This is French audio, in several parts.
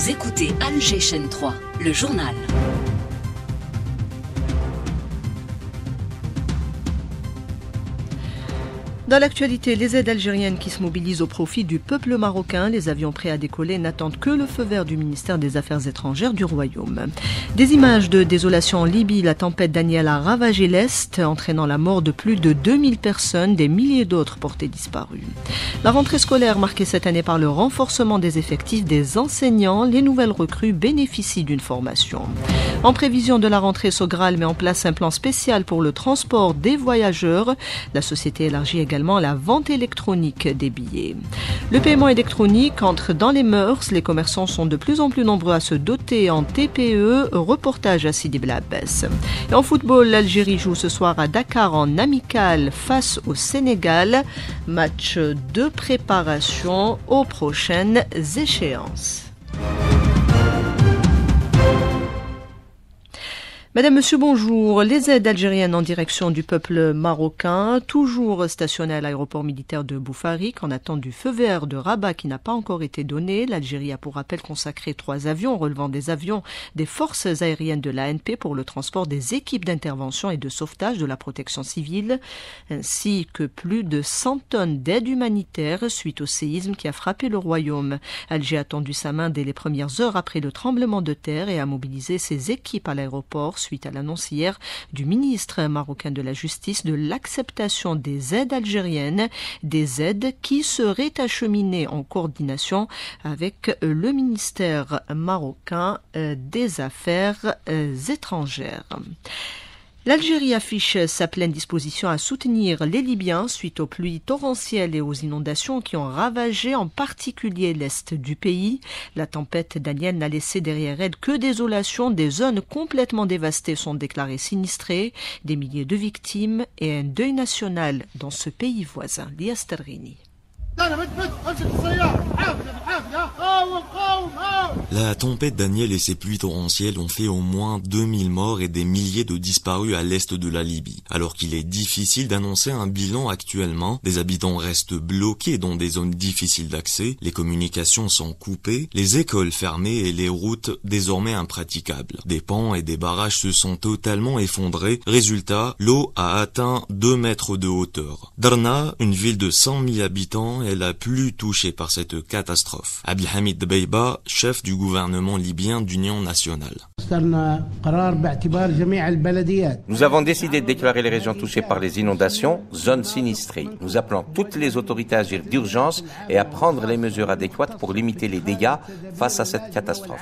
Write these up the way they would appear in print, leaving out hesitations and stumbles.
Vous écoutez Alger Chaîne 3, le journal. Dans l'actualité, les aides algériennes qui se mobilisent au profit du peuple marocain. Les avions prêts à décoller n'attendent que le feu vert du ministère des Affaires étrangères du Royaume. Des images de désolation en Libye. La tempête Daniel a ravagé l'Est, entraînant la mort de plus de 2000 personnes, des milliers d'autres portées disparues. La rentrée scolaire marquée cette année par le renforcement des effectifs des enseignants. Les nouvelles recrues bénéficient d'une formation. En prévision de la rentrée, Sogral met en place un plan spécial pour le transport des voyageurs. La société élargit également la vente électronique des billets. Le paiement électronique entre dans les mœurs. Les commerçants sont de plus en plus nombreux à se doter en TPE. Reportage à Sidi Blabès. Et en football, l'Algérie joue ce soir à Dakar en amical face au Sénégal. Match de préparation aux prochaines échéances. Madame, Monsieur, bonjour. Les aides algériennes en direction du peuple marocain, toujours stationnées à l'aéroport militaire de Boufarik, en attente du feu vert de Rabat qui n'a pas encore été donné. L'Algérie a pour rappel consacré 3 avions relevant des avions des forces aériennes de l'ANP pour le transport des équipes d'intervention et de sauvetage de la protection civile, ainsi que plus de 100 tonnes d'aide humanitaire suite au séisme qui a frappé le royaume. Alger a tendu sa main dès les premières heures après le tremblement de terre et a mobilisé ses équipes à l'aéroport suite à l'annonce hier du ministre marocain de la Justice de l'acceptation des aides algériennes, des aides qui seraient acheminées en coordination avec le ministère marocain des Affaires étrangères. L'Algérie affiche sa pleine disposition à soutenir les Libyens suite aux pluies torrentielles et aux inondations qui ont ravagé en particulier l'est du pays. La tempête Daniel n'a laissé derrière elle que désolation. Des zones complètement dévastées sont déclarées sinistrées, des milliers de victimes et un deuil national dans ce pays voisin. Lias Terrini. La tempête Daniel et ses pluies torrentielles ont fait au moins 2000 morts et des milliers de disparus à l'est de la Libye. Alors qu'il est difficile d'annoncer un bilan actuellement, des habitants restent bloqués dans des zones difficiles d'accès, les communications sont coupées, les écoles fermées et les routes désormais impraticables. Des ponts et des barrages se sont totalement effondrés. Résultat, l'eau a atteint 2 mètres de hauteur. Darna, une ville de 100 000 habitants, est la plus touchée par cette catastrophe. Abdelhamid Dbeiba, chef du gouvernement libyen d'union nationale. Nous avons décidé de déclarer les régions touchées par les inondations zones sinistrées. Nous appelons toutes les autorités à agir d'urgence et à prendre les mesures adéquates pour limiter les dégâts face à cette catastrophe.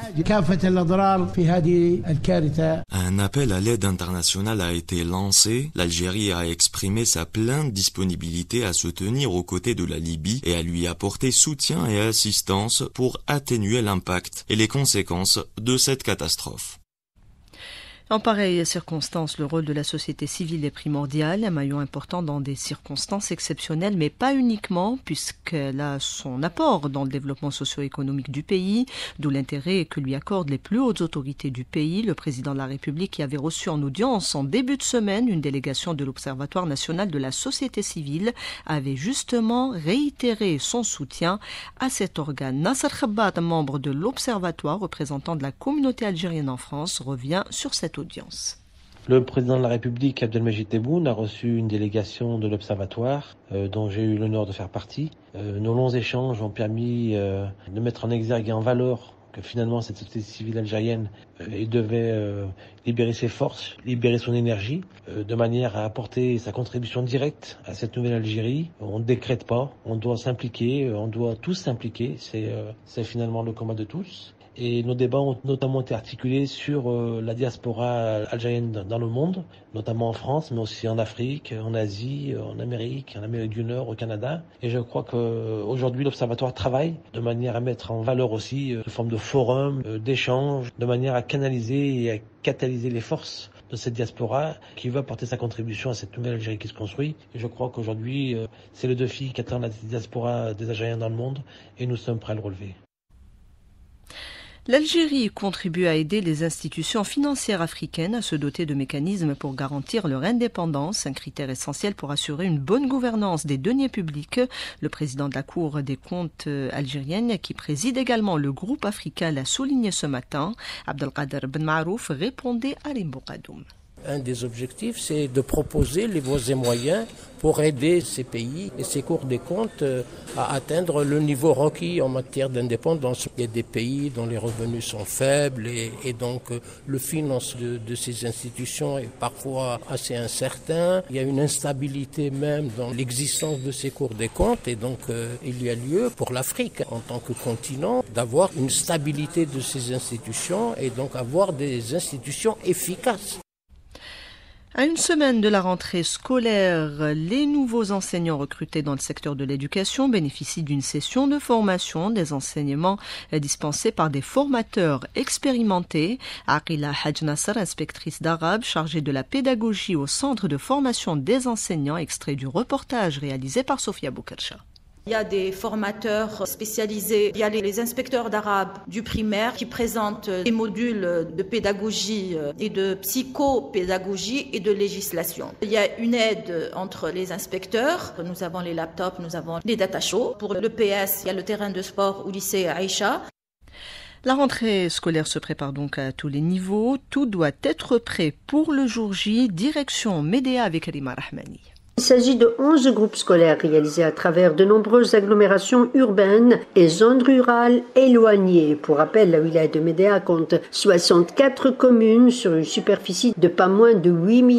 Un appel à l'aide internationale a été lancé. L'Algérie a exprimé sa pleine disponibilité à se tenir aux côtés de la Libye et à lui apporter soutien et assistance pour atténuer l'impact et les conséquences de cette catastrophe. En pareille circonstance, le rôle de la société civile est primordial, un maillon important dans des circonstances exceptionnelles, mais pas uniquement, puisqu'elle a son apport dans le développement socio-économique du pays, d'où l'intérêt que lui accordent les plus hautes autorités du pays. Le président de la République qui avait reçu en audience en début de semaine une délégation de l'Observatoire national de la société civile avait justement réitéré son soutien à cet organe. Nasser Khabat, membre de l'Observatoire, représentant de la communauté algérienne en France, revient sur cette audience. Le président de la République, Abdelmajid Tebboune, a reçu une délégation de l'Observatoire dont j'ai eu l'honneur de faire partie. Nos longs échanges ont permis de mettre en exergue et en valeur que finalement cette société civile algérienne devait libérer ses forces, libérer son énergie, de manière à apporter sa contribution directe à cette nouvelle Algérie. On ne décrète pas, on doit s'impliquer, on doit tous s'impliquer, c'est finalement le combat de tous. Et nos débats ont notamment été articulés sur la diaspora algérienne dans le monde, notamment en France, mais aussi en Afrique, en Asie, en Amérique du Nord, au Canada. Et je crois qu'aujourd'hui, l'Observatoire travaille de manière à mettre en valeur aussi sous forme de forums, d'échanges, de manière à canaliser et à catalyser les forces de cette diaspora qui veut apporter sa contribution à cette nouvelle Algérie qui se construit. Et je crois qu'aujourd'hui, c'est le défi qu'attend la diaspora des Algériens dans le monde et nous sommes prêts à le relever. L'Algérie contribue à aider les institutions financières africaines à se doter de mécanismes pour garantir leur indépendance, un critère essentiel pour assurer une bonne gouvernance des deniers publics. Le président de la Cour des comptes algérienne, qui préside également le groupe africain, l'a souligné ce matin. Abdelkader Ben Marouf répondait à Rimbo Kadoum. Un des objectifs, c'est de proposer les voies et moyens pour aider ces pays et ces cours des comptes à atteindre le niveau requis en matière d'indépendance. Il y a des pays dont les revenus sont faibles et donc le financement de ces institutions est parfois assez incertain. Il y a une instabilité même dans l'existence de ces cours des comptes et donc il y a lieu pour l'Afrique en tant que continent d'avoir une stabilité de ces institutions et donc avoir des institutions efficaces. À une semaine de la rentrée scolaire, les nouveaux enseignants recrutés dans le secteur de l'éducation bénéficient d'une session de formation des enseignements dispensés par des formateurs expérimentés. Aqila Haj Nasser, inspectrice d'arabe chargée de la pédagogie au centre de formation des enseignants, extrait du reportage réalisé par Sofia Boukercha. Il y a des formateurs spécialisés, il y a les inspecteurs d'arabe du primaire qui présentent des modules de pédagogie et de psychopédagogie et de législation. Il y a une aide entre les inspecteurs, nous avons les laptops, nous avons les data shows. Pour le PS, il y a le terrain de sport au lycée Aïcha. La rentrée scolaire se prépare donc à tous les niveaux. Tout doit être prêt pour le jour J. Direction Médéa avec Rima Rahmani. Il s'agit de 11 groupes scolaires réalisés à travers de nombreuses agglomérations urbaines et zones rurales éloignées. Pour rappel, la wilaya de Médéa compte 64 communes sur une superficie de pas moins de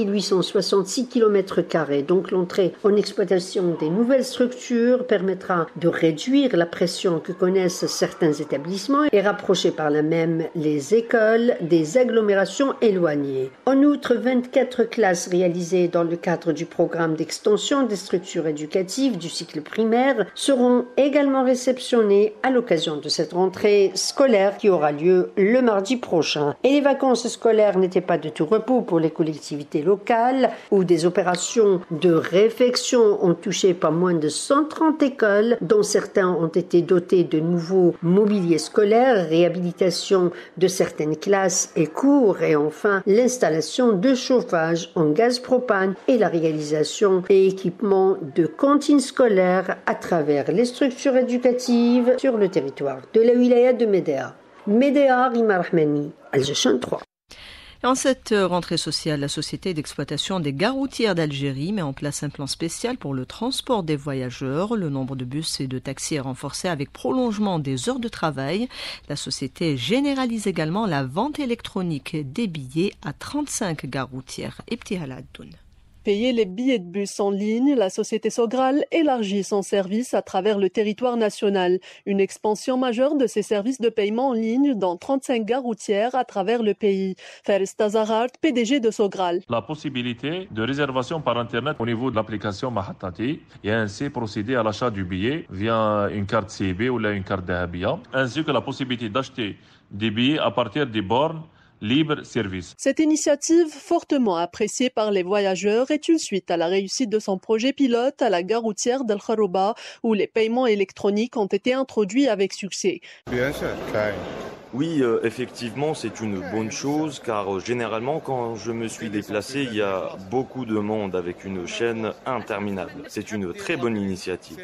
8866 km². Donc l'entrée en exploitation des nouvelles structures permettra de réduire la pression que connaissent certains établissements et rapprocher par là même les écoles des agglomérations éloignées. En outre, 24 classes réalisées dans le cadre du programme d'extension des structures éducatives du cycle primaire seront également réceptionnées à l'occasion de cette rentrée scolaire qui aura lieu le mardi prochain. Et les vacances scolaires n'étaient pas de tout repos pour les collectivités locales où des opérations de réfection ont touché pas moins de 130 écoles dont certains ont été dotés de nouveaux mobiliers scolaires, réhabilitation de certaines classes et cours et enfin l'installation de chauffage en gaz propane et la réalisation et équipement de cantines scolaires à travers les structures éducatives sur le territoire de la wilaya de Médéa. Médéa, Rima Rahmani, Algérie 3. En cette rentrée sociale, la Société d'exploitation des gares routières d'Algérie met en place un plan spécial pour le transport des voyageurs. Le nombre de bus et de taxis est renforcé avec prolongement des heures de travail. La société généralise également la vente électronique des billets à 35 gares routières. Ebtihaladoun. Payer les billets de bus en ligne, la société Sogral élargit son service à travers le territoire national. Une expansion majeure de ses services de paiement en ligne dans 35 gares routières à travers le pays. Faris Tazahart, PDG de Sogral. La possibilité de réservation par Internet au niveau de l'application Mahatati et ainsi procéder à l'achat du billet via une carte CIB ou une carte Dahabia, ainsi que la possibilité d'acheter des billets à partir des bornes libre service. Cette initiative, fortement appréciée par les voyageurs, est une suite à la réussite de son projet pilote à la gare routière d'El Kharouba, où les paiements électroniques ont été introduits avec succès. Bien sûr, oui, effectivement, c'est une bonne chose car généralement, quand je me suis déplacé, il y a beaucoup de monde avec une chaîne interminable. C'est une très bonne initiative.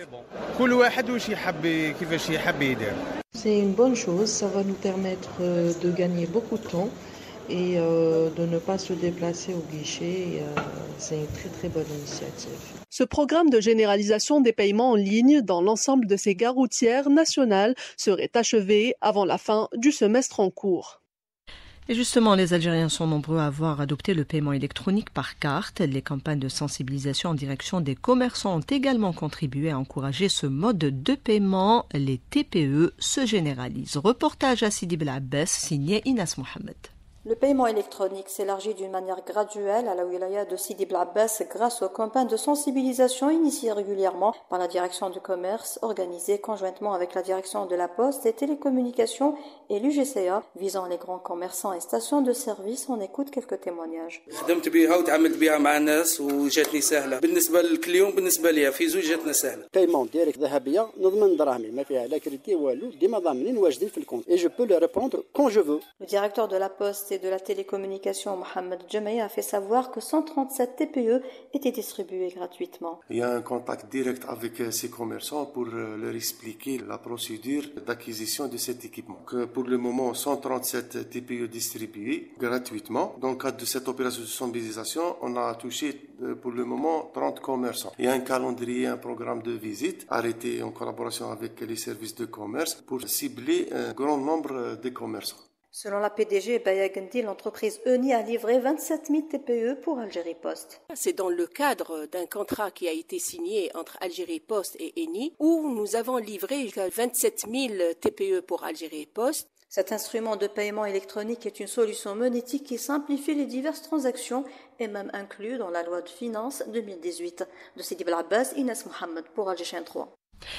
C'est une bonne chose, ça va nous permettre de gagner beaucoup de temps et de ne pas se déplacer au guichet. C'est une très très bonne initiative. Ce programme de généralisation des paiements en ligne dans l'ensemble de ces gares routières nationales serait achevé avant la fin du semestre en cours. Et justement, les Algériens sont nombreux à avoir adopté le paiement électronique par carte. Les campagnes de sensibilisation en direction des commerçants ont également contribué à encourager ce mode de paiement. Les TPE se généralisent. Reportage à Sidi Bel Abbès, signé Inas Mohamed. Le paiement électronique s'élargit d'une manière graduelle à la wilaya de Sidi Bel Abbas grâce aux campagnes de sensibilisation initiées régulièrement par la direction du commerce, organisées conjointement avec la direction de la poste et télécommunications et l'UGCA, visant les grands commerçants et stations de service. On écoute quelques témoignages. خدمت بها وتعاملت بها مع الناس وجاتني سهله بالنسبه للكليون بالنسبه ليا في زوج جاتنا سهله. paiement direct ذهبيه نضمن دراهمي ما فيها لا كريدي والو ديما ضامنين واجدين في الكونت et je peux le répondre quand je veux. Le directeur de la poste et de la télécommunication Mohamed Djemei a fait savoir que 137 TPE étaient distribués gratuitement. Il y a un contact direct avec ces commerçants pour leur expliquer la procédure d'acquisition de cet équipement. Pour le moment, 137 TPE distribués gratuitement. Dans le cadre de cette opération de sensibilisation, on a touché pour le moment 30 commerçants. Il y a un calendrier, un programme de visite arrêté en collaboration avec les services de commerce pour cibler un grand nombre de commerçants. Selon la PDG Bayagendi, l'entreprise ENI a livré 27 000 TPE pour Algérie Post. C'est dans le cadre d'un contrat qui a été signé entre Algérie Post et ENI où nous avons livré jusqu'à 27 000 TPE pour Algérie Post. Cet instrument de paiement électronique est une solution monétique qui simplifie les diverses transactions et même inclus dans la loi de finances 2018. De Sidi Bel Abbas, Inès Mohamed pour Algérie 3.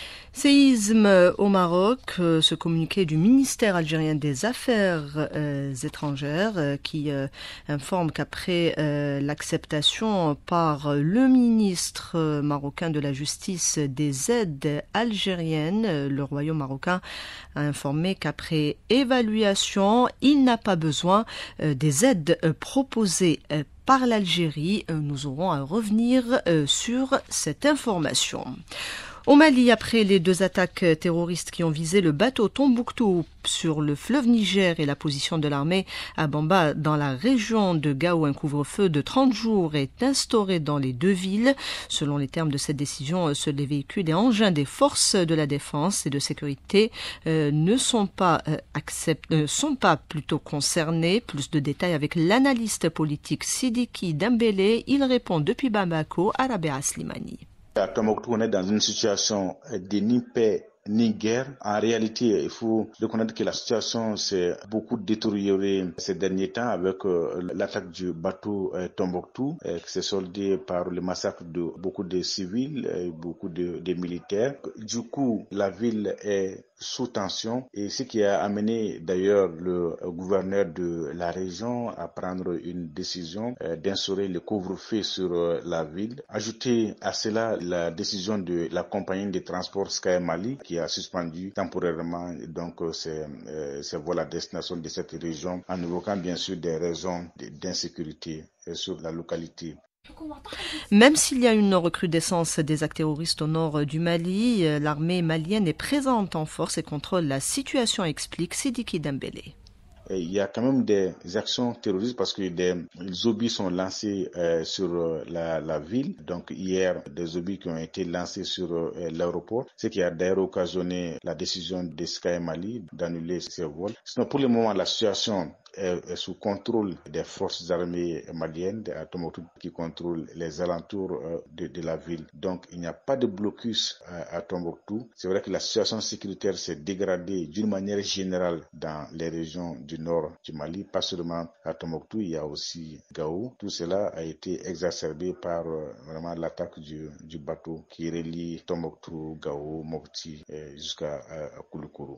Séisme au Maroc, ce communiqué du ministère algérien des Affaires étrangères qui informe qu'après l'acceptation par le ministre marocain de la Justice des aides algériennes, le Royaume marocain a informé qu'après évaluation, il n'a pas besoin des aides proposées par l'Algérie. Nous aurons à revenir sur cette information. Au Mali, après les deux attaques terroristes qui ont visé le bateau Tombouctou sur le fleuve Niger et la position de l'armée à Bamba dans la région de Gao, un couvre-feu de 30 jours est instauré dans les deux villes. Selon les termes de cette décision, seuls les véhicules et engins des forces de la défense et de sécurité ne sont pas plutôt concernés. Plus de détails avec l'analyste politique Sidiki Dembélé. Il répond depuis Bamako à Rabea Slimani. À Tombouctou, on est dans une situation de ni paix ni guerre. En réalité, il faut reconnaître que la situation s'est beaucoup détériorée ces derniers temps avec l'attaque du bateau Tombouctou qui s'est soldée par le massacre de beaucoup de civils et beaucoup de militaires. Du coup, la ville est sous tension et ce qui a amené d'ailleurs le gouverneur de la région à prendre une décision d'instaurer le couvre-feu sur la ville. Ajouter à cela la décision de la compagnie de transport Sky Mali qui a suspendu temporairement donc ses vols à destination de cette région en évoquant bien sûr des raisons d'insécurité sur la localité. Même s'il y a une recrudescence des actes terroristes au nord du Mali, l'armée malienne est présente en force et contrôle la situation, explique Sidiki Dembélé. Il y a quand même des actions terroristes parce que des obus sont lancés sur la ville. Donc hier, des obus qui ont été lancés sur l'aéroport, ce qui a d'ailleurs occasionné la décision de Sky Mali d'annuler ces vols. Sinon, pour le moment, la situation est sous contrôle des forces armées maliennes à Tombouctou qui contrôlent les alentours de la ville. Donc il n'y a pas de blocus à Tombouctou. C'est vrai que la situation sécuritaire s'est dégradée d'une manière générale dans les régions du nord du Mali, pas seulement à Tombouctou, il y a aussi Gao. Tout cela a été exacerbé par vraiment l'attaque du bateau qui relie Tombouctou, Gao, Mopti jusqu'à Kouloukourou.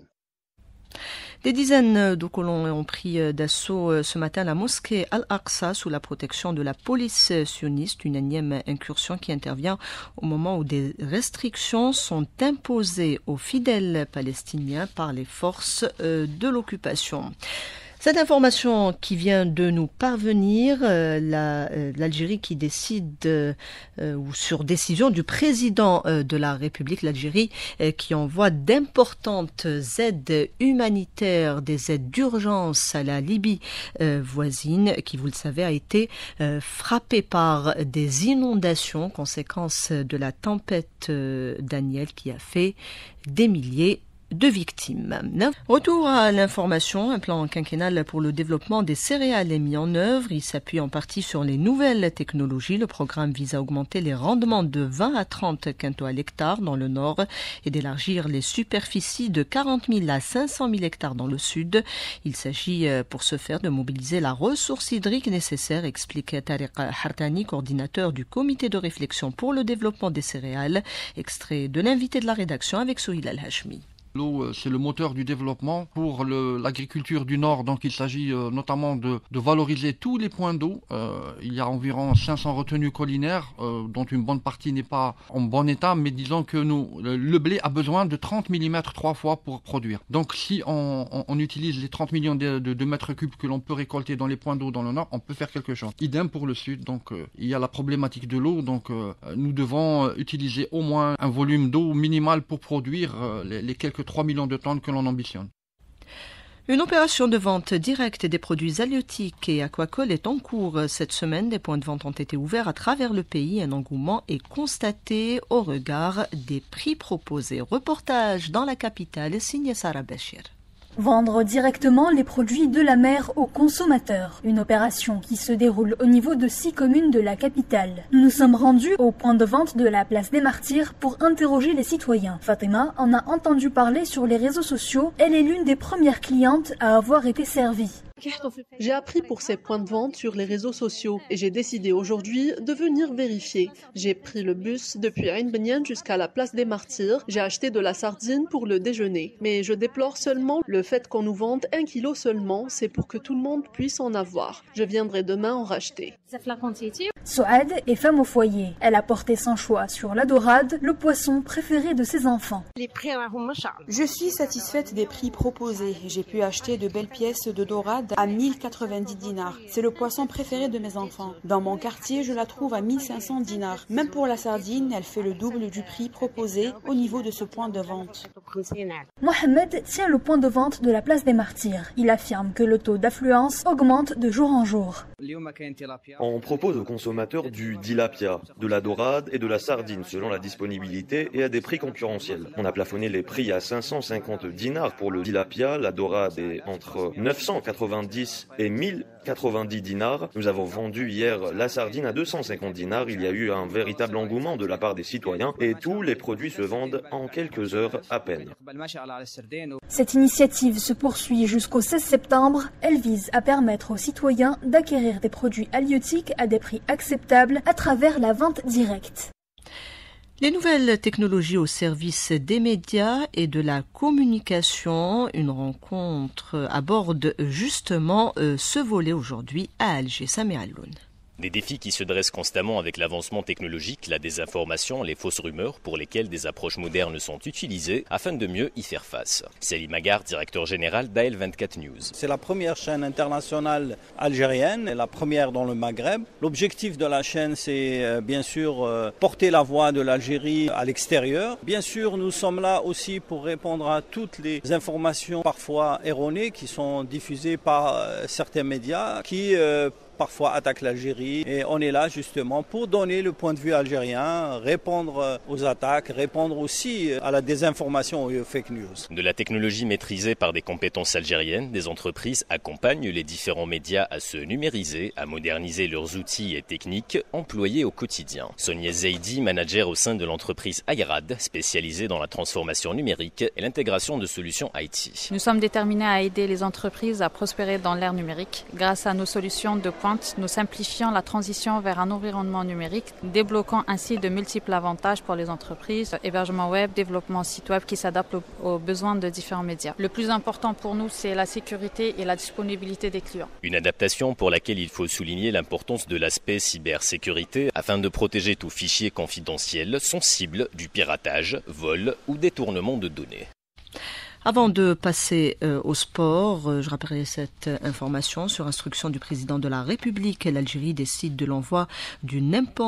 Des dizaines de colons ont pris d'assaut ce matin la mosquée Al-Aqsa sous la protection de la police sioniste, une énième incursion qui intervient au moment où des restrictions sont imposées aux fidèles palestiniens par les forces de l'occupation. Cette information qui vient de nous parvenir, l'Algérie qui décide, ou sur décision du président de la République, l'Algérie qui envoie d'importantes aides humanitaires, des aides d'urgence à la Libye voisine, qui, vous le savez, a été frappée par des inondations, conséquence de la tempête Daniel qui a fait des milliers de victimes. Retour à l'information, un plan quinquennal pour le développement des céréales est mis en œuvre. Il s'appuie en partie sur les nouvelles technologies. Le programme vise à augmenter les rendements de 20 à 30 quintaux à l'hectare dans le nord et d'élargir les superficies de 40 000 à 500 000 hectares dans le sud. Il s'agit pour ce faire de mobiliser la ressource hydrique nécessaire, explique Tariq Hartani, coordinateur du comité de réflexion pour le développement des céréales. Extrait de l'invité de la rédaction avec Souhil Al-Hashmi. L'eau, c'est le moteur du développement pour l'agriculture du Nord. Donc il s'agit notamment de valoriser tous les points d'eau. Il y a environ 500 retenues collinaires, dont une bonne partie n'est pas en bon état. Mais disons que le blé a besoin de 30 mm 3 fois pour produire. Donc si on utilise les 30 millions de mètres cubes que l'on peut récolter dans les points d'eau dans le Nord, on peut faire quelque chose. Idem pour le Sud. Donc il y a la problématique de l'eau. Donc nous devons utiliser au moins un volume d'eau minimal pour produire les quelques 3 millions de tonnes que l'on ambitionne. Une opération de vente directe des produits halieutiques et aquacoles est en cours cette semaine. Des points de vente ont été ouverts à travers le pays. Un engouement est constaté au regard des prix proposés. Reportage dans la capitale, signé Sarah Bachir. Vendre directement les produits de la mer aux consommateurs. Une opération qui se déroule au niveau de 6 communes de la capitale. Nous nous sommes rendus au point de vente de la place des Martyrs pour interroger les citoyens. Fatima en a entendu parler sur les réseaux sociaux. Elle est l'une des premières clientes à avoir été servie. J'ai appris pour ces points de vente sur les réseaux sociaux et j'ai décidé aujourd'hui de venir vérifier. J'ai pris le bus depuis Ain Benyan jusqu'à la place des Martyrs. J'ai acheté de la sardine pour le déjeuner. Mais je déplore seulement le fait qu'on nous vende 1 kilo seulement. C'est pour que tout le monde puisse en avoir. Je viendrai demain en racheter. Souad est femme au foyer. Elle a porté son choix sur la dorade, le poisson préféré de ses enfants. Je suis satisfaite des prix proposés. J'ai pu acheter de belles pièces de dorade à 1090 dinars. C'est le poisson préféré de mes enfants. Dans mon quartier, je la trouve à 1500 dinars. Même pour la sardine, elle fait le double du prix proposé au niveau de ce point de vente. Mohamed tient le point de vente de la place des Martyrs. Il affirme que le taux d'affluence augmente de jour en jour. On propose aux consommateurs du tilapia, de la dorade et de la sardine selon la disponibilité et à des prix concurrentiels. On a plafonné les prix à 550 dinars pour le tilapia, la dorade est entre 990 et 1090 dinars. Nous avons vendu hier la sardine à 250 dinars. Il y a eu un véritable engouement de la part des citoyens et tous les produits se vendent en quelques heures à peine. Cette initiative se poursuit jusqu'au 16 septembre. Elle vise à permettre aux citoyens d'acquérir des produits halieutiques à des prix acceptables à travers la vente directe. Les nouvelles technologies au service des médias et de la communication, une rencontre aborde justement ce volet aujourd'hui à Alger. Samé Alloun. Des défis qui se dressent constamment avec l'avancement technologique, la désinformation, les fausses rumeurs pour lesquelles des approches modernes sont utilisées afin de mieux y faire face. Salim Agar, directeur général d'AL 24 News. C'est la première chaîne internationale algérienne et la première dans le Maghreb. L'objectif de la chaîne, c'est bien sûr porter la voix de l'Algérie à l'extérieur. Bien sûr, nous sommes là aussi pour répondre à toutes les informations parfois erronées qui sont diffusées par certains médias qui parfois attaquent l'Algérie et on est là justement pour donner le point de vue algérien, répondre aux attaques, répondre aussi à la désinformation et aux fake news. De la technologie maîtrisée par des compétences algériennes, des entreprises accompagnent les différents médias à se numériser, à moderniser leurs outils et techniques employés au quotidien. Sonia Zaidi, manager au sein de l'entreprise Ayrad, spécialisée dans la transformation numérique et l'intégration de solutions IT. Nous sommes déterminés à aider les entreprises à prospérer dans l'ère numérique grâce à nos solutions de pointe. Nous simplifions la transition vers un environnement numérique, débloquant ainsi de multiples avantages pour les entreprises, hébergement web, développement site web qui s'adapte aux besoins de différents médias. Le plus important pour nous, c'est la sécurité et la disponibilité des clients. Une adaptation pour laquelle il faut souligner l'importance de l'aspect cybersécurité afin de protéger tout fichier confidentiel, sensible du piratage, vol ou détournement de données. Avant de passer au sport, je rappellerai cette information sur instruction du président de la République. L'Algérie décide de l'envoi d'une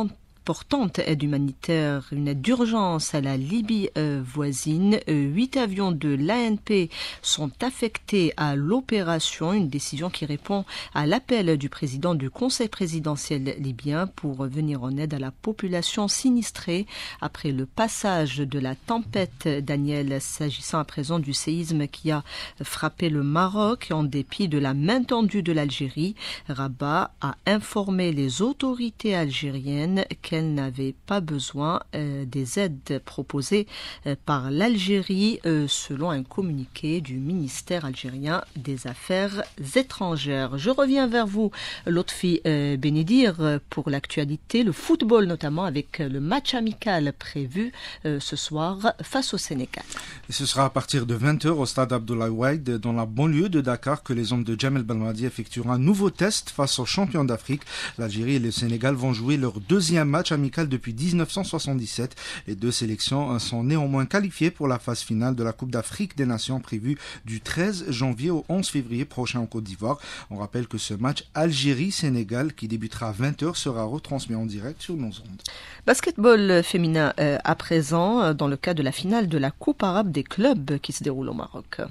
importante aide humanitaire, une aide d'urgence à la Libye voisine. 8 avions de l'ANP sont affectés à l'opération, une décision qui répond à l'appel du président du Conseil présidentiel libyen pour venir en aide à la population sinistrée après le passage de la tempête Daniel, s'agissant à présent du séisme qui a frappé le Maroc. En dépit de la main tendue de l'Algérie, Rabat a informé les autorités algériennes qu'elles n'avaient pas besoin des aides proposées par l'Algérie, selon un communiqué du ministère algérien des Affaires étrangères. Je reviens vers vous, Lotfi Benedir, pour l'actualité, le football notamment, avec le match amical prévu ce soir face au Sénégal. Et ce sera à partir de 20h au stade Abdoulaye Wade, dans la banlieue de Dakar, que les hommes de Jamel Belmadi effectueront un nouveau test face aux champions d'Afrique. L'Algérie et le Sénégal vont jouer leur deuxième match amical depuis 1977. Les deux sélections sont néanmoins qualifiées pour la phase finale de la Coupe d'Afrique des Nations prévue du 13 janvier au 11 février prochain en Côte d'Ivoire. On rappelle que ce match Algérie-Sénégal, qui débutera à 20h, sera retransmis en direct sur nos ondes. Basketball féminin à présent, dans le cas de la finale de la Coupe arabe des clubs qui se déroule au Maroc.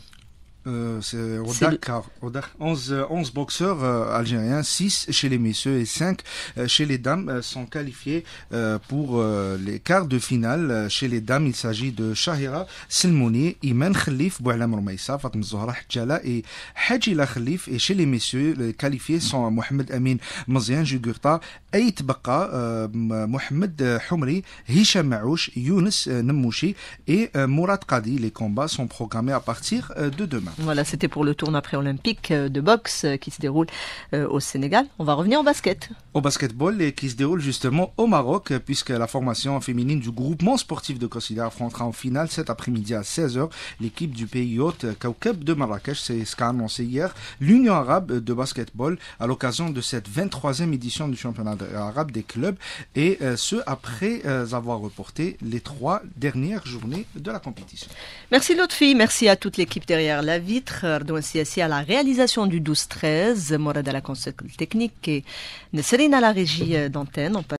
C'est au Dakar. 11 boxeurs algériens, 6 chez les messieurs et 5 chez les dames sont qualifiés pour les quarts de finale. Chez les dames, il s'agit de Shahira Selmouni, Iman Khalif, Boualam Roumaïsa, Fatma Zohra Hadjala et Hadjila Khalif. Et chez les messieurs, les qualifiés sont Mohamed Amin Mazian Jugurta, Aït Baka, Mohamed Houmri, Hicham Maouch, Younes Namouchi et Mourad Qadi. Les combats sont programmés à partir de demain. Voilà, c'était pour le tournoi pré-olympique de boxe qui se déroule au Sénégal. On va revenir au basket. Au basketball, et qui se déroule justement au Maroc, puisque la formation féminine du groupement sportif de Kossidar affrontera en finale cet après-midi à 16h l'équipe du pays hôte Kawkab de Marrakech. C'est ce qu'a annoncé hier l'Union arabe de basketball à l'occasion de cette 23e édition du championnat arabe des clubs, et ce après avoir reporté les 3 dernières journées de la compétition. Merci Lotfi, merci à toute l'équipe derrière la vitre, Ardouan Siassi à la réalisation du 12-13, Morad à la console technique et Nesrine à la régie d'antenne.